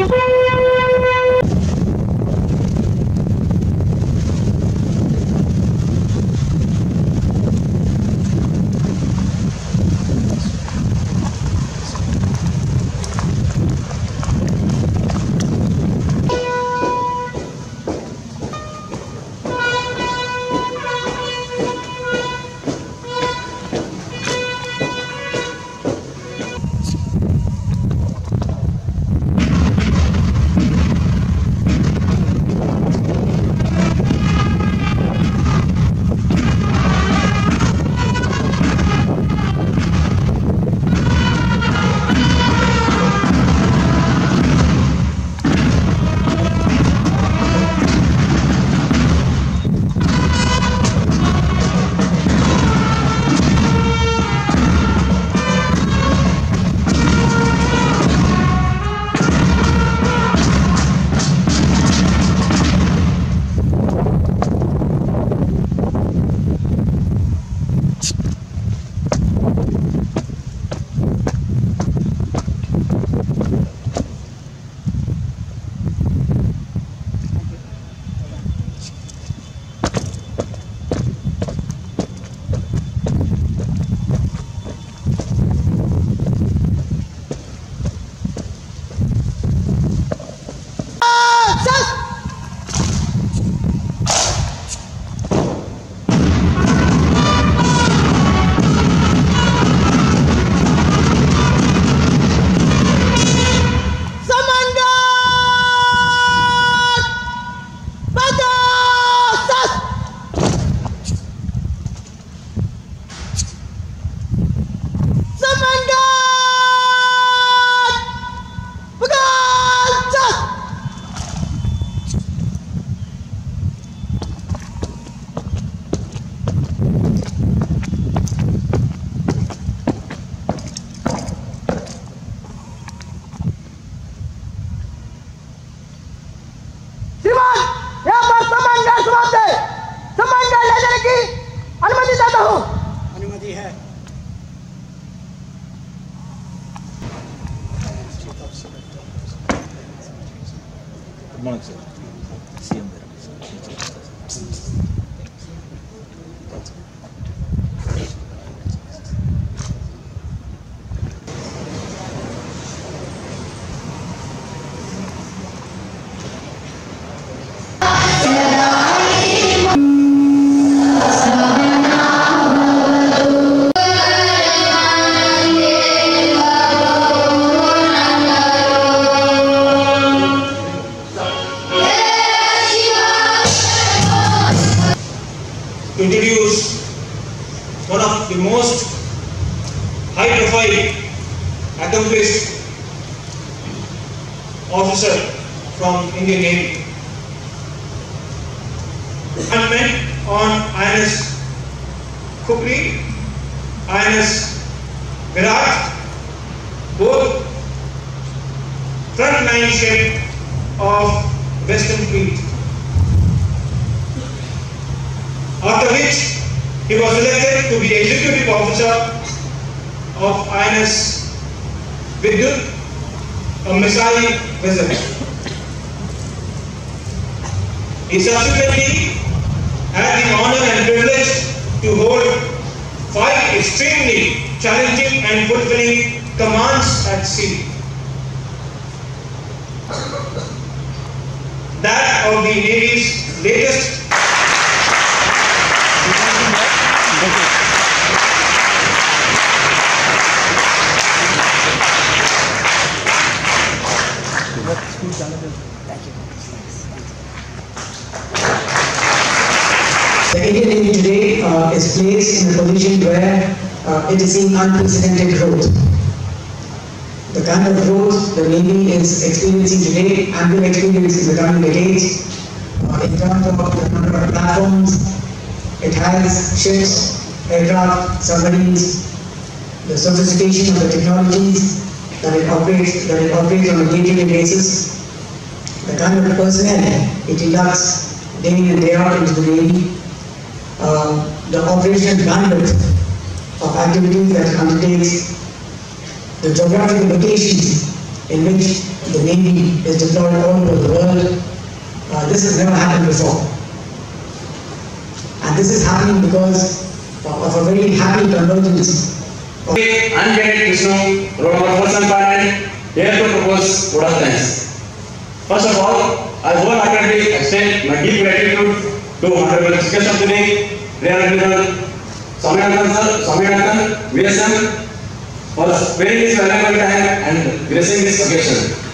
Good morning, sir. See you there. Introduce one of the most high-profile, accomplished officer from Indian Navy. Appointment on INS Khupri, INS Virat, both front-line ship of Western Fleet. After which he was elected to be executive officer of INS Vidyut, a missile vessel. He subsequently had the honor and privilege to hold 5 extremely challenging and fulfilling commands at sea. That of the Navy's latest The Indian Navy today is placed in a position where it is seeing unprecedented growth. The kind of growth the Navy is experiencing today and will experience in the coming decades, in terms of the number of platforms, it has ships, aircraft, submarines, the sophistication of the technologies that it operates on a day-to-day basis, the kind of personnel it inducts day in and day out into the Navy, the operational bandwidth of activities that it undertakes, the geographical locations in which the Navy is deployed all over the world. This has never happened before. And this is happening because of a very happy convergence. I'm Cadet Krishnu, Road number 475, here to propose vote of thanks. First of all, I wholeheartedly extend my deep gratitude to Honorable Chief Guest of the Day, Rear Admiral swaminathan, VSM, for sparing his valuable time and gracing this occasion.